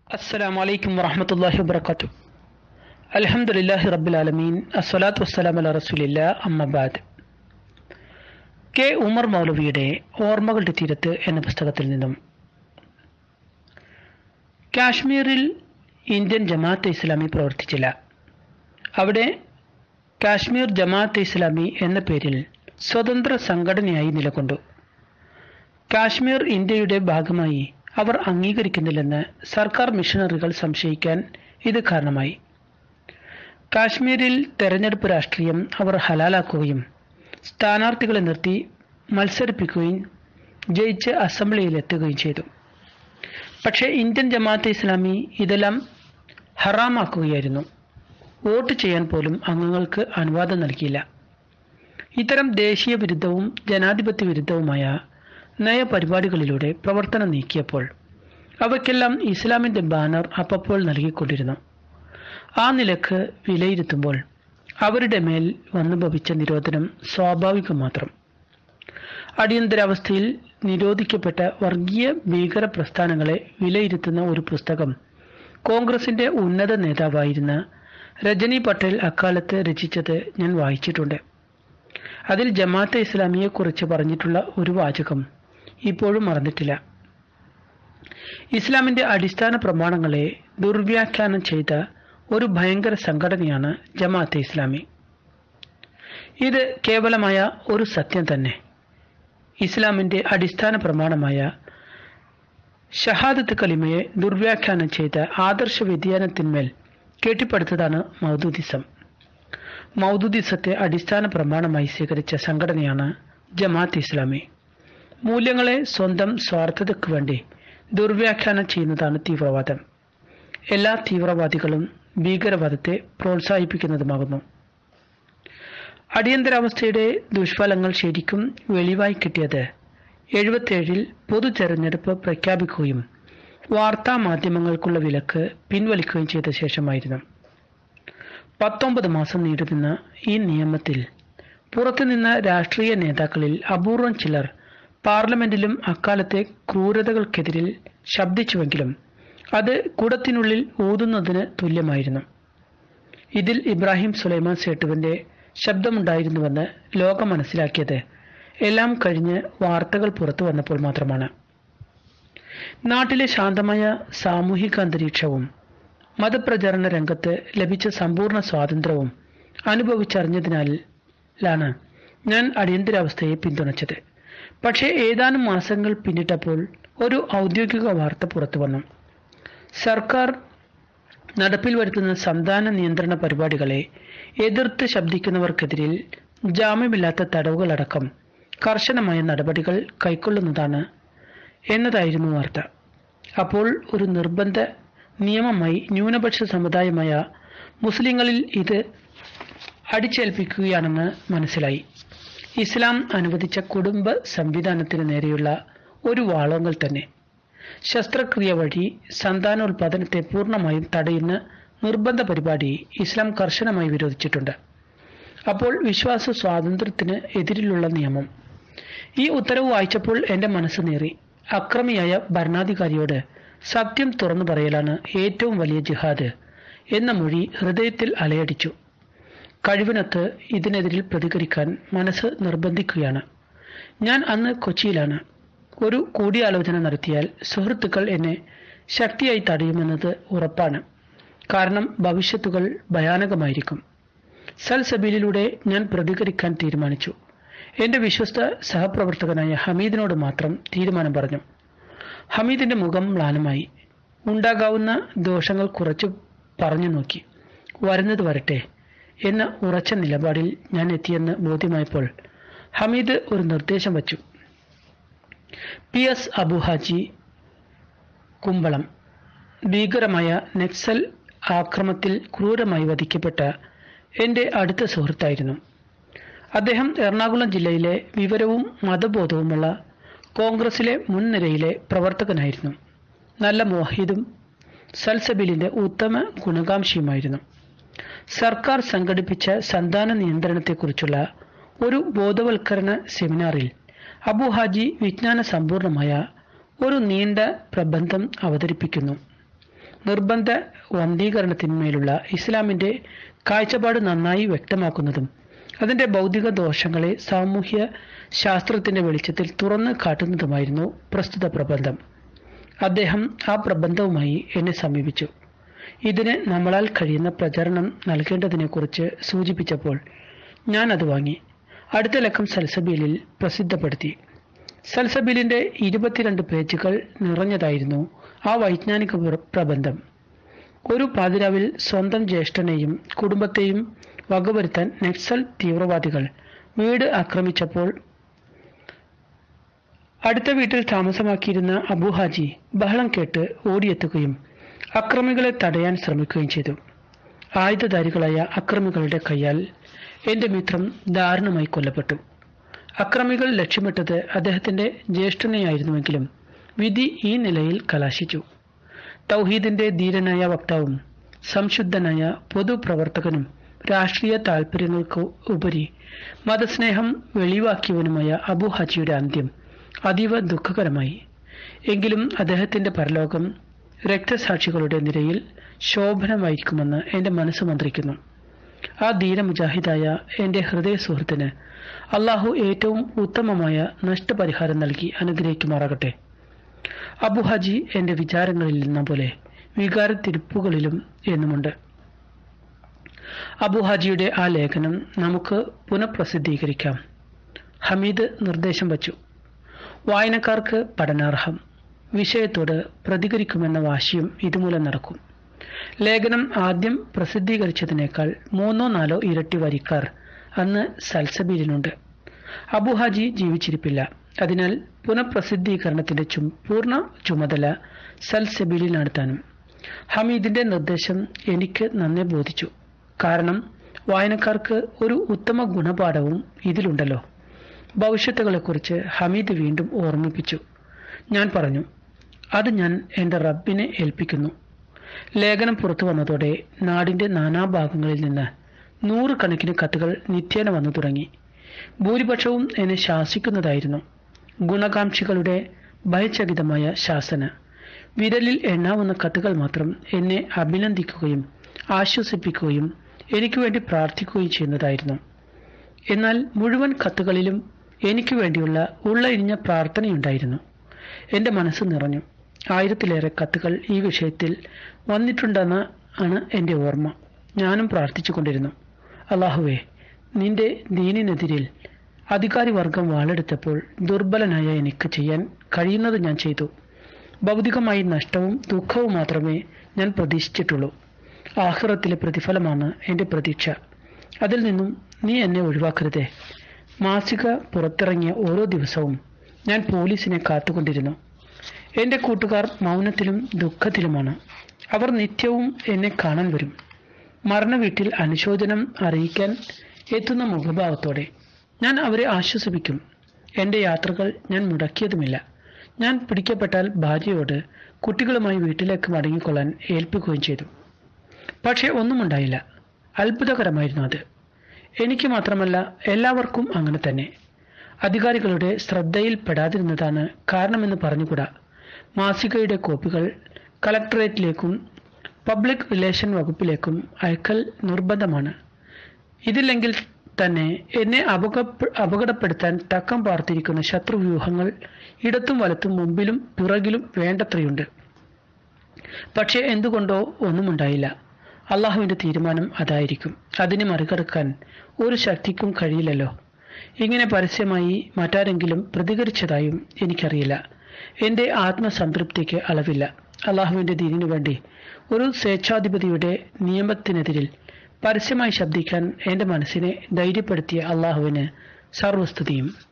السلام عليكم ورحمة الله وبركاته. الحمد لله رب العالمين. الصلاة والسلام على رسول الله. أما بعد. K Umar മൗലവിയുടെ ഓർമ്മകളുടെ തീരത്ത് എന്ന പുസ്തകത്തിൽ നിന്നും കാശ്മീരിൽ ഇന്ത്യൻ ജമാഅത്തെ ഇസ്ലാമി പ്രവർത്തിച്ചില്ല. അവിടെ കാശ്മീർ ജമാഅത്തെ ഇസ്ലാമി എന്ന പേരിൽ സ്വതന്ത്ര സംഘടനയായി നിലകൊണ്ടു. കാശ്മീർ ഇന്ത്യയുടെ ഭാഗമായി അവർ അംഗീകരിക്കുന്നില്ലെന്ന് സർക്കാർ മിഷണറികൾ സംശയിക്കാൻ ഇത് കാരണമായി. കാശ്മീരിൽ തെരഞ്ഞെടുപ്പ് രാഷ്ട്രീയം അവർ ഹലാലാക്കുകയും സ്ഥാനാർത്ഥികളെ നിർത്തി മത്സരിപ്പിക്കുകയും ജയിച്ച് അസംബ്ലിയിലെത്തുകയും ചെയ്തു. പക്ഷേ ഇന്ത്യൻ ജമാഅത്തെ ഇസ്ലാമി ഇതെല്ലാം ഹറാമാക്കുകയായിരുന്നു. വോട്ട് ചെയ്യാൻ പോലും അംഗങ്ങൾക്ക് അനുവാദം നൽകിയില്ല. ഇത്തരം ദേശീയ വിരുദ്ധവും ജനാധിപത്യ വിരുദ്ധവുമായ നയപരിപാടികളിലൂടെ പ്രവർത്തനം നീക്കിയപ്പോൾ അവയ്ക്കെല്ലാം ഇസ്ലാമിൻ്റെ ബാനർ അപ്പപ്പോൾ നൽകിക്കൊണ്ടിരുന്നു. ആ നിലക്ക് വിലയിരുത്തുമ്പോൾ അവരുടെ മേൽ വന്നുഭവിച്ച നിരോധനം സ്വാഭാവികം മാത്രം. അടിയന്തരാവസ്ഥയിൽ നിരോധിക്കപ്പെട്ട വർഗീയ ഭീകര പ്രസ്ഥാനങ്ങളെ വിലയിരുത്തുന്ന ഒരു പുസ്തകം കോൺഗ്രസിൻ്റെ ഉന്നത നേതാവായിരുന്ന രജനി പട്ടേൽ അക്കാലത്ത് രചിച്ചത് ഞാൻ വായിച്ചിട്ടുണ്ട്. അതിൽ ജമാഅത്തെ ഇസ്ലാമിയെക്കുറിച്ച് പറഞ്ഞിട്ടുള്ള ഒരു വാചകം ഇപ്പോഴും മറന്നിട്ടില്ല. ഇസ്ലാമിൻ്റെ അടിസ്ഥാന പ്രമാണങ്ങളെ ദുർവ്യാഖ്യാനം ചെയ്ത ഒരു ഭയങ്കര സംഘടനയാണ് ജമാഅത്തെ ഇസ്ലാമി. ഇത് കേവലമായ ഒരു സത്യം തന്നെ. ഇസ്ലാമിൻ്റെ അടിസ്ഥാന പ്രമാണമായ ഷഹാദത്ത് കലിമയെ ദുർവ്യാഖ്യാനം ചെയ്ത ആദർശ വ്യതിയാനത്തിന്മേൽ കെട്ടിപ്പടുത്തതാണ് മൗദൂദിസം. മൗദൂദിസത്തെ അടിസ്ഥാന പ്രമാണമായി സ്വീകരിച്ച സംഘടനയാണ് ജമാഅത്ത് ഇസ്ലാമി. മൂല്യങ്ങളെ സ്വന്തം സ്വാർത്ഥതയ്ക്ക് വേണ്ടി ദുർവ്യാഖ്യാനം ചെയ്യുന്നതാണ് തീവ്രവാദം. എല്ലാ തീവ്രവാദികളും ഭീകരവാദത്തെ പ്രോത്സാഹിപ്പിക്കുന്നതുമാകുന്നു. അടിയന്തരാവസ്ഥയുടെ ദുഷ്ഫലങ്ങൾ ശരിക്കും വെളിവായി കിട്ടിയത് 77 പൊതു തെരഞ്ഞെടുപ്പ് പ്രഖ്യാപിക്കുകയും വാർത്താ മാധ്യമങ്ങൾക്കുള്ള വിലക്ക് പിൻവലിക്കുകയും ചെയ്ത ശേഷമായിരുന്നു. 19 മാസം നീണ്ടുനിന്ന ഈ നിയമത്തിൽ പുറത്തുനിന്ന രാഷ്ട്രീയ നേതാക്കളിൽ അപൂർവം ചിലർ പാർലമെന്റിലും അക്കാലത്തെ ക്രൂരതകൾക്കെതിരിൽ ശബ്ദിച്ചുവെങ്കിലും അത് കുടത്തിനുള്ളിൽ ഊതുന്നതിന് തുല്യമായിരുന്നു. ഇതിൽ ഇബ്രാഹിം സുലൈമാൻ സേട്ടുവിൻ്റെ ശബ്ദമുണ്ടായിരുന്നുവെന്ന് ലോകം മനസ്സിലാക്കിയത് എല്ലാം കഴിഞ്ഞ് വാർത്തകൾ പുറത്തു വന്നപ്പോൾ മാത്രമാണ്. നാട്ടിലെ ശാന്തമായ സാമൂഹിക അന്തരീക്ഷവും മതപ്രചാരണ രംഗത്ത് ലഭിച്ച സമ്പൂർണ്ണ സ്വാതന്ത്ര്യവും അനുഭവിച്ചറിഞ്ഞതിനാലാണ് ഞാൻ അടിയന്തരാവസ്ഥയെ പിന്തുണച്ചത്. പക്ഷേ ഏതാനും മാസങ്ങൾ പിന്നിട്ടപ്പോൾ ഒരു ഔദ്യോഗിക വാർത്ത പുറത്തു വന്നു. സർക്കാർ നടപ്പിൽ വരുത്തുന്ന സന്താന നിയന്ത്രണ പരിപാടികളെ എതിർത്ത് ശബ്ദിക്കുന്നവർക്കെതിരിൽ ജാമ്യമില്ലാത്ത തടവുകളടക്കം കർശനമായ നടപടികൾ കൈക്കൊള്ളുന്നതാണ് എന്നതായിരുന്നു വാർത്ത. അപ്പോൾ ഒരു നിർബന്ധ നിയമമായി ന്യൂനപക്ഷ സമുദായമായ മുസ്ലിങ്ങളിൽ ഇത് അടിച്ചേൽപ്പിക്കുകയാണെന്ന് മനസ്സിലായി. ഇസ്ലാം അനുവദിച്ച കുടുംബ സംവിധാനത്തിന് നേരെയുള്ള ഒരു വാളോങ്ങൽ തന്നെ. ശസ്ത്രക്രിയ വഴി സന്താനോൽപാദനത്തെ പൂർണ്ണമായും തടയുന്ന നിർബന്ധ പരിപാടി ഇസ്ലാം കർശനമായി വിരോധിച്ചിട്ടുണ്ട്. അപ്പോൾ വിശ്വാസ സ്വാതന്ത്ര്യത്തിന് എതിരിലുള്ള നിയമം. ഈ ഉത്തരവ് വായിച്ചപ്പോൾ എൻ്റെ മനസ്സ് നീറി. അക്രമിയായ ഭരണാധികാരിയോട് സത്യം തുറന്നു പറയലാണ് ഏറ്റവും വലിയ ജിഹാദ് എന്ന മൊഴി ഹൃദയത്തിൽ അലയടിച്ചു. കഴിവിനൊത്ത് ഇതിനെതിരിൽ പ്രതികരിക്കാൻ മനസ്സ് നിർബന്ധിക്കുകയാണ്. ഞാൻ അന്ന് കൊച്ചിയിലാണ്. ഒരു കൂടിയാലോചന നടത്തിയാൽ സുഹൃത്തുക്കൾ എന്നെ ശക്തിയായി തടയുമെന്നത് ഉറപ്പാണ്. കാരണം ഭവിഷ്യത്തുകൾ ഭയാനകമായിരിക്കും. സൽസബീലിലൂടെ ഞാൻ പ്രതികരിക്കാൻ തീരുമാനിച്ചു. എൻ്റെ വിശ്വസ്ത സഹപ്രവർത്തകനായ ഹമീദിനോട് മാത്രം തീരുമാനം പറഞ്ഞു. ഹമീദിൻ്റെ മുഖം മ്ലാനമായി. ഉണ്ടാകാവുന്ന ദോഷങ്ങൾ കുറച്ചു പറഞ്ഞു നോക്കി. വരുന്നത് വരട്ടെ എന്ന ഉറച്ച നിലപാടിൽ ഞാൻ എത്തിയെന്ന് ബോധ്യമായപ്പോൾ ഹമീദ് ഒരു നിർദ്ദേശം വച്ചു. PS അബുഹാജി കുമ്പളം ഭീകരമായ നക്സൽ ആക്രമത്തിൽ ക്രൂരമായി വധിക്കപ്പെട്ട എൻ്റെ അടുത്ത സുഹൃത്തായിരുന്നു. അദ്ദേഹം എറണാകുളം ജില്ലയിലെ വിവരവും മതബോധവുമുള്ള കോൺഗ്രസിലെ മുൻനിരയിലെ പ്രവർത്തകനായിരുന്നു. നല്ല മോഹിദും സൽസബീലിൻ്റെ ഉത്തമ ഗുണകാംക്ഷിയുമായിരുന്നു. സർക്കാർ സംഘടിപ്പിച്ച സന്താന നിയന്ത്രണത്തെക്കുറിച്ചുള്ള ഒരു ബോധവൽക്കരണ സെമിനാറിൽ അബു ഹാജി വിജ്ഞാന സമ്പൂർണമായ ഒരു നീണ്ട പ്രബന്ധം അവതരിപ്പിക്കുന്നു. നിർബന്ധ വന്ധീകരണത്തിന്മേലുള്ള ഇസ്ലാമിന്റെ കാഴ്ചപ്പാട് നന്നായി വ്യക്തമാക്കുന്നതും അതിന്റെ ഭൗതിക ദോഷങ്ങളെ സാമൂഹ്യ ശാസ്ത്രത്തിന്റെ വെളിച്ചത്തിൽ തുറന്നു കാട്ടുന്നതുമായിരുന്നു പ്രസ്തുത പ്രബന്ധം. അദ്ദേഹം ആ പ്രബന്ധവുമായി എന്നെ സമീപിച്ചു. ഇതിന് നമ്മളാൽ കഴിയുന്ന പ്രചരണം നൽകേണ്ടതിനെക്കുറിച്ച് സൂചിപ്പിച്ചപ്പോൾ ഞാൻ അത് വാങ്ങി. അടുത്ത ലക്കം സൽസബീലിൽ പ്രസിദ്ധപ്പെടുത്തി. സൽസബീലിന്റെ 22 പേജുകൾ നിറഞ്ഞതായിരുന്നു ആ വൈജ്ഞാനിക പ്രബന്ധം. ഒരു പാതിരാവിൽ സ്വന്തം ജ്യേഷ്ഠനെയും കുടുംബത്തെയും വകവരുത്താൻ നക്സൽ തീവ്രവാദികൾ വീട് ആക്രമിച്ചപ്പോൾ അടുത്ത വീട്ടിൽ താമസമാക്കിയിരുന്ന അബുഹാജി ബഹളം കേട്ട് ഓടിയെത്തുകയും അക്രമികളെ തടയാൻ ശ്രമിക്കുകയും ചെയ്തു. ആയുധധാരികളായ അക്രമികളുടെ കൈയാൽ എന്റെ മിത്രം ദാരുണമായി കൊല്ലപ്പെട്ടു. അക്രമികൾ ലക്ഷ്യമിട്ടത് അദ്ദേഹത്തിന്റെ ജ്യേഷ്ഠനെയായിരുന്നുവെങ്കിലും വിധി ഈ നിലയിൽ കലാശിച്ചു. തൗഹീദിന്റെ ധീരനായ വക്താവും സംശുദ്ധനായ പൊതുപ്രവർത്തകനും രാഷ്ട്രീയ താൽപര്യങ്ങൾക്ക് ഉപരി മതസ്നേഹം വെളിവാക്കിയവനുമായ അബുഹാജിയുടെ അന്ത്യം അതീവ ദുഃഖകരമായി. എങ്കിലും അദ്ദേഹത്തിന്റെ പരലോകം രക്തസാക്ഷികളുടെ നിരയിൽ ശോഭനമായിരിക്കുമെന്ന് എന്റെ മനസ്സ് മന്ത്രിക്കുന്നു. ആ ധീര മുജാഹിദായ എന്റെ ഹൃദയ സുഹൃത്തിന് അള്ളാഹു ഏറ്റവും ഉത്തമമായ നഷ്ടപരിഹാരം നൽകി അനുഗ്രഹിക്കുമാറാകട്ടെ. അബുഹാജി എന്റെ വിചാരങ്ങളിൽ നിന്ന പോലെ വികാരത്തിരിപ്പുകളിലും എന്നുമുണ്ട്. അബുഹാജിയുടെ ആ ലേഖനം നമുക്ക് പുനഃപ്രസിദ്ധീകരിക്കാം. ഹമീദ് നിർദ്ദേശം വച്ചു. വായനക്കാർക്ക് പഠനാർഹം. വിഷയത്തോട് പ്രതികരിക്കുമെന്ന വാശിയും ഇതുമൂലം നടക്കും. ലേഖനം ആദ്യം പ്രസിദ്ധീകരിച്ചതിനേക്കാൾ 3-4 ഇരട്ടി വരിക്കാർ അന്ന് സൽസബീലിനുണ്ട്. അബുഹാജി ജീവിച്ചിരിപ്പില്ല. അതിനാൽ പുനഃപ്രസിദ്ധീകരണത്തിന്റെ പൂർണ്ണ ചുമതല സൽസബീലിൽ നടത്താനും. ഹമീദിന്റെ നിർദ്ദേശം എനിക്ക് നന്നെ ബോധിച്ചു. കാരണം വായനക്കാർക്ക് ഒരു ഉത്തമ ഗുണപാഠവും ഇതിലുണ്ടല്ലോ. ഭവിഷ്യത്തുകളെക്കുറിച്ച് ഹമീദ് വീണ്ടും ഓർമ്മിപ്പിച്ചു. ഞാൻ പറഞ്ഞു, അത് ഞാൻ എന്റെ റബ്ബിനെ ഏൽപ്പിക്കുന്നു. ലേഖനം പുറത്തു വന്നതോടെ നാടിന്റെ നാനാഭാഗങ്ങളിൽ നിന്ന് 100 കണക്കിന് കത്തുകൾ നിത്യേന വന്നു തുടങ്ങി. ഭൂരിപക്ഷവും എന്നെ ശാസിക്കുന്നതായിരുന്നു. ഗുണകാംക്ഷികളുടെ ഭയചകിതമായ ശാസന. വിരലിൽ എണ്ണാവുന്ന കത്തുകൾ മാത്രം എന്നെ അഭിനന്ദിക്കുകയും ആശ്വസിപ്പിക്കുകയും എനിക്ക് വേണ്ടി പ്രാർത്ഥിക്കുകയും ചെയ്യുന്നതായിരുന്നു. എന്നാൽ മുഴുവൻ കത്തുകളിലും എനിക്ക് വേണ്ടിയുള്ള ഉള്ളയിഞ്ഞ പ്രാർത്ഥനയുണ്ടായിരുന്നു. എന്റെ മനസ്സ് നിറഞ്ഞു. 1000-ലേറെ കത്തുകൾ ഈ വിഷയത്തിൽ വന്നിട്ടുണ്ടെന്ന് ആണ് എന്റെ ഓർമ്മ. ഞാനും പ്രാർത്ഥിച്ചുകൊണ്ടിരുന്നു. അല്ലാഹുവേ, നിന്റെ ദീനിനെതിരിൽ അധികാരി വർഗം വാളെടുത്തപ്പോൾ ദുർബലനായ എനിക്ക് ചെയ്യാൻ കഴിയുന്നത് ഞാൻ ചെയ്തു. ഭൗതികമായി നഷ്ടവും ദുഃഖവും മാത്രമേ ഞാൻ പ്രതീക്ഷിച്ചിട്ടുള്ളൂ. ആഖിറത്തിലെ പ്രതിഫലമാണ് എന്റെ പ്രതീക്ഷ. അതിൽ നിന്നും നീ എന്നെ ഒഴിവാക്കരുതേ. മാസിക പുറത്തിറങ്ങിയ ഓരോ ദിവസവും ഞാൻ പോലീസിനെ കാത്തുകൊണ്ടിരുന്നു. എന്റെ കൂട്ടുകാർ മൗനത്തിലും ദുഃഖത്തിലുമാണ്. അവർ നിത്യവും എന്നെ കാണാൻ വരും. മരണവീട്ടിൽ അനുശോചനം അറിയിക്കാൻ എത്തുന്ന മുഖഭാവത്തോടെ ഞാൻ അവരെ ആശ്വസിപ്പിക്കും. എന്റെ യാത്രകൾ ഞാൻ മുടക്കിയതുമില്ല. ഞാൻ പിടിക്കപ്പെട്ടാൽ ഭാര്യയോട് കുട്ടികളുമായി വീട്ടിലേക്ക് മടങ്ങിക്കൊള്ളാൻ ഏൽപ്പിക്കുകയും ചെയ്തു. പക്ഷെ ഒന്നുമുണ്ടായില്ല. അത്ഭുതകരമായിരുന്നു അത്. എനിക്ക് മാത്രമല്ല, എല്ലാവർക്കും അങ്ങനെ തന്നെ. അധികാരികളുടെ ശ്രദ്ധയിൽപ്പെടാതിരുന്നതാണ് കാരണമെന്ന് പറഞ്ഞുകൂടാ. മാസികയുടെ കോപ്പികൾ കളക്ടറേറ്റിലേക്കും പബ്ലിക് റിലേഷൻ വകുപ്പിലേക്കും അയക്കൽ നിർബന്ധമാണ്. ഇതില്ലെങ്കിൽ തന്നെ എന്നെ അപകടപ്പെടുത്താൻ തക്കം പാർത്തിരിക്കുന്ന ശത്രുവ്യൂഹങ്ങൾ ഇടത്തും വലത്തും മുമ്പിലും പിറകിലും വേണ്ടത്രയുണ്ട്. പക്ഷെ എന്തുകൊണ്ടോ ഒന്നുമുണ്ടായില്ല. അള്ളാഹുവിന്റെ തീരുമാനം അതായിരിക്കും. അതിനെ മറികടക്കാൻ ഒരു ശക്തിക്കും കഴിയില്ലല്ലോ. ഇങ്ങനെ പരസ്യമായി മറ്റാരെങ്കിലും പ്രതികരിച്ചതായും എനിക്കറിയില്ല. എന്റെ ആത്മസംതൃപ്തിക്ക് അളവില്ല. അള്ളാഹുവിന്റെ ദീനിനു വേണ്ടി ഒരു സ്വേച്ഛാധിപതിയുടെ നിയമത്തിനെതിരിൽ പരസ്യമായി ശബ്ദിക്കാൻ എന്റെ മനസ്സിനെ ധൈര്യപ്പെടുത്തിയ അള്ളാഹുവിന് സർവസ്തുതിയും.